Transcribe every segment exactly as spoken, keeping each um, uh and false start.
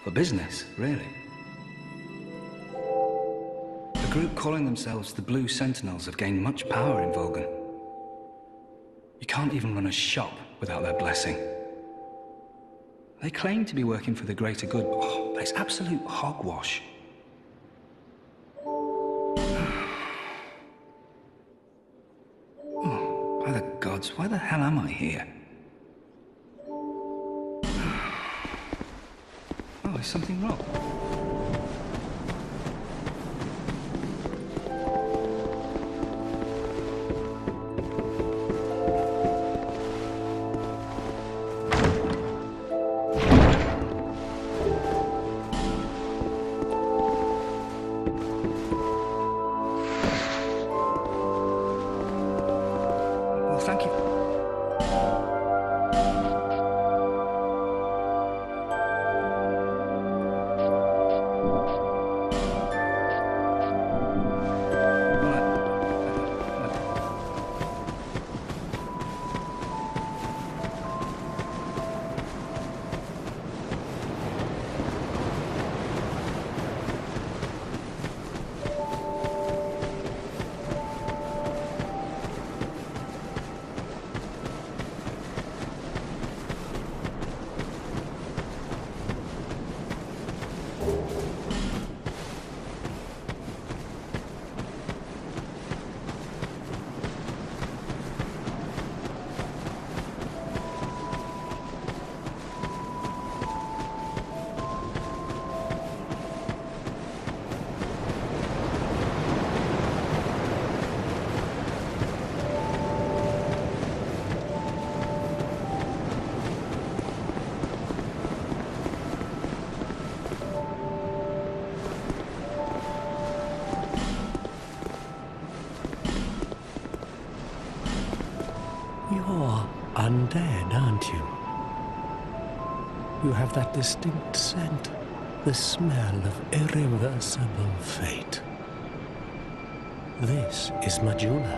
for business, really. A group calling themselves the Blue Sentinels have gained much power in Vulcan. You can't even run a shop without their blessing. They claim to be working for the greater good, but oh, it's absolute hogwash. Oh, by the gods, why the hell am I here? Oh, is something wrong? Thank you. You're undead, aren't you? You have that distinct scent, the smell of irreversible fate. This is Majula.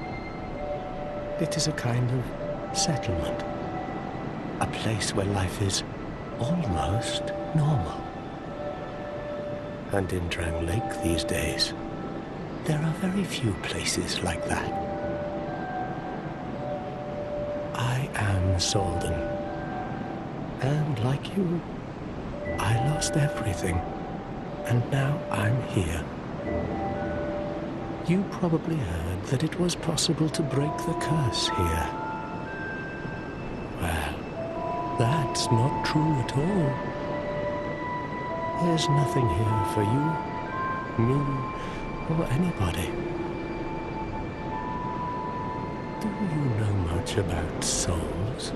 It is a kind of settlement, a place where life is almost normal. And in Drang Lake these days, there are very few places like that. I am Solden, and like you, I lost everything, and now I'm here. You probably heard that it was possible to break the curse here. Well, that's not true at all. There's nothing here for you, me, or anybody. Do you know much about souls?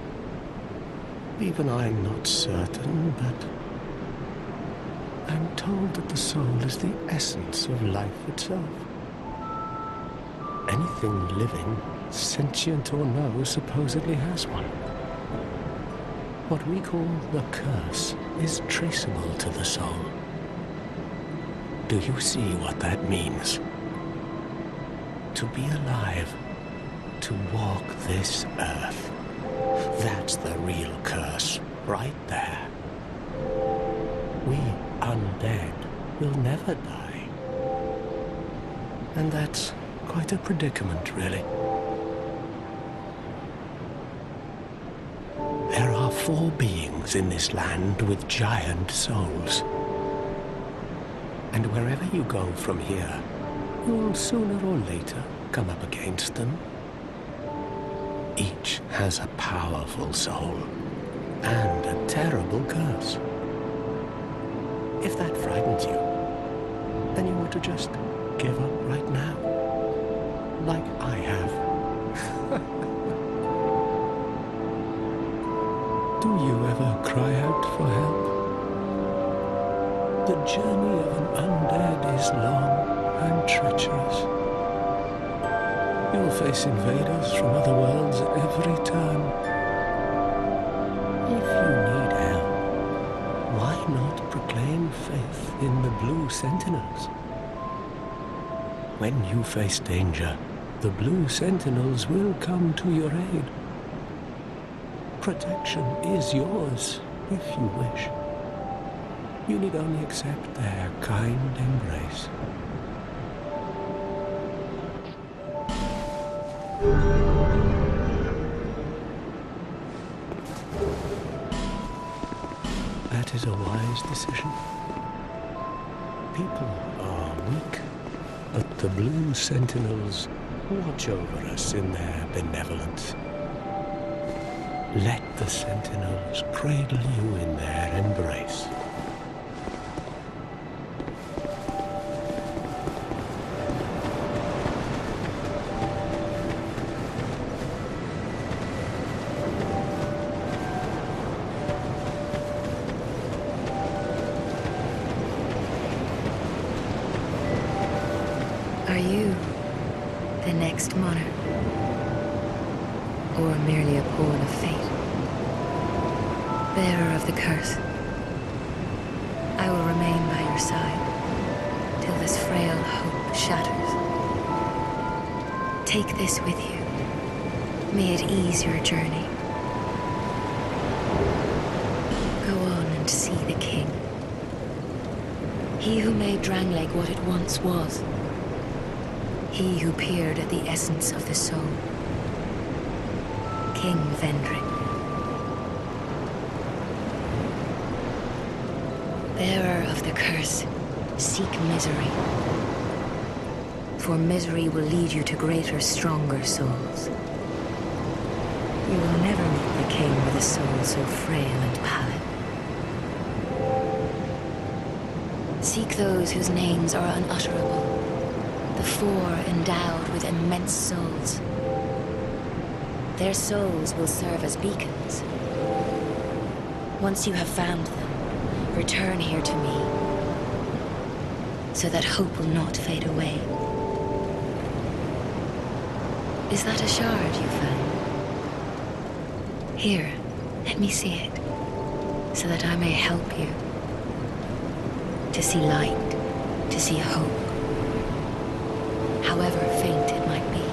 Even I'm not certain, but I'm told that the soul is the essence of life itself. Anything living, sentient or no, supposedly has one. What we call the curse is traceable to the soul. Do you see what that means? To be alive, to walk this earth. That's the real curse, right there. We undead will never die. And that's quite a predicament, really. There are four beings in this land with giant souls. And wherever you go from here, you'll sooner or later come up against them. Each has a powerful soul and a terrible curse. If that frightens you, then you ought to just give up right now, like I have. Do you ever cry out for help? The journey of an undead is long and treacherous. You'll face invaders from other worlds at every turn. If you need help, why not proclaim faith in the Blue Sentinels? When you face danger, the Blue Sentinels will come to your aid. Protection is yours, if you wish. You need only accept their kind embrace. That is a wise decision. People are weak, but the Blue Sentinels watch over us in their benevolence. Let the Sentinels cradle you in their embrace. Are you the next monarch? Or merely a pawn of fate? Bearer of the curse, I will remain by your side till this frail hope shatters. Take this with you. May it ease your journey. Go on and see the king. He who made Drangleic what it once was. He who peered at the essence of the soul. King Vendrick. Bearer of the curse, seek misery. For misery will lead you to greater, stronger souls. You will never meet the king with a soul so frail and pallid. Seek those whose names are unutterable. The four endowed with immense souls. Their souls will serve as beacons. Once you have found them, return here to me, so that hope will not fade away. Is that a shard you found? Here, let me see it, so that I may help you. To see light, to see hope. However faint it might be.